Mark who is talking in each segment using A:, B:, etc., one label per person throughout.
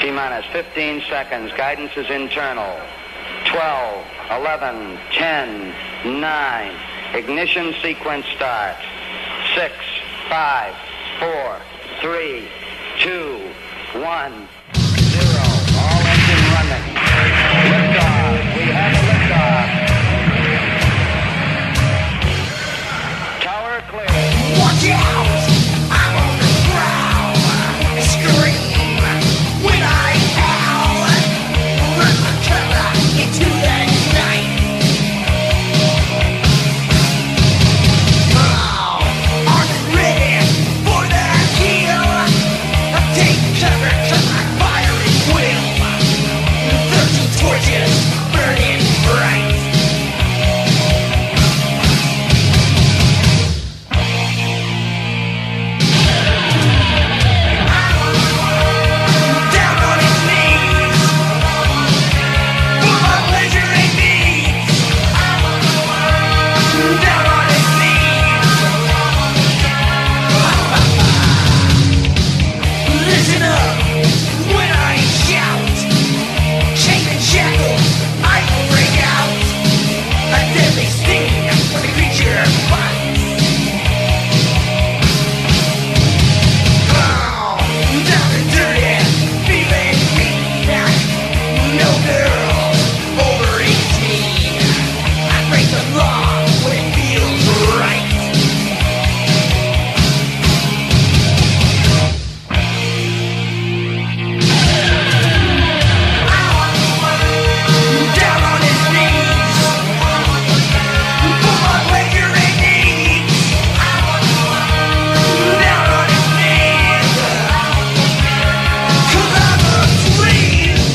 A: T-minus 15 seconds. Guidance is internal. 12, 11, 10, 9. Ignition sequence starts. 6, 5, 4, 3, 2, 1, 0. All engine running. Liftoff. We have a liftoff. Tower clear.
B: Watch out! I'm on the ground. Scream when I howl. Run for cover into the night. Oh, armed and ready for the kill. Take cover 'cause I'm firing will. 13 torches burning bright. Down on his knees for my pleasure and needs. Down on his knees. Listen up when I shout. Chain and shackles, I will break out. A deadly sting when the creature bites. Down and dirty, feeling mean. No girls over 18. I break the law when it feels right. Down on his knees for my pleasure and needs. Down on his knees 'cause I'm a please.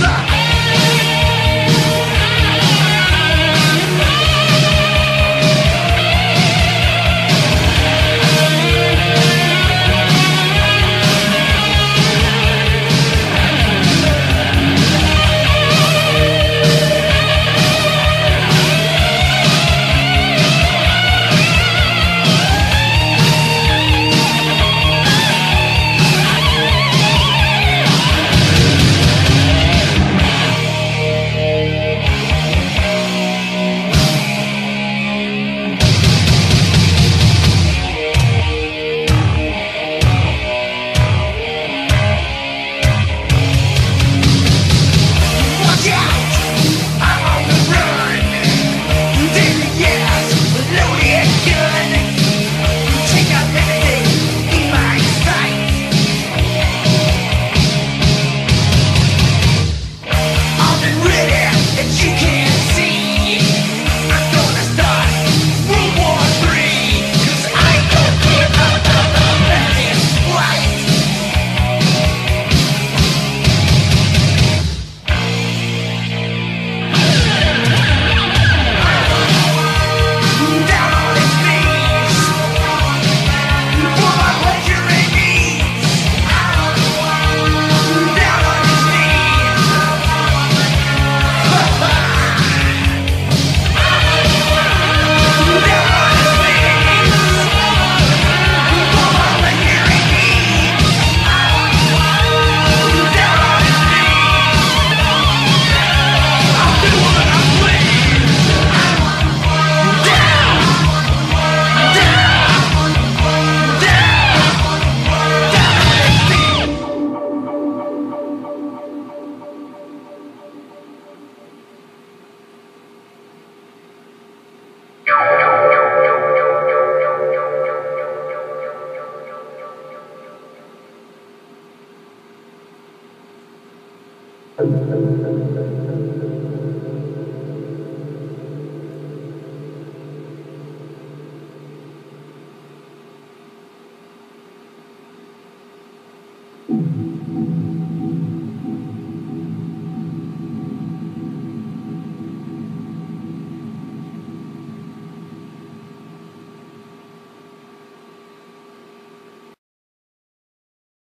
B: Watch out! I'm on the run. Daily gas, loaded gun. Take out everything in my sight. Armed and ready that you can't see. I'm gonna start World War III 'cause I don't give up at this fight. Down on his knees for my pleasure and needs. Down on his knees. Down on his knees for my pleasure and needs. Down on his knees. I'll do what I please. Down.
C: Thank you.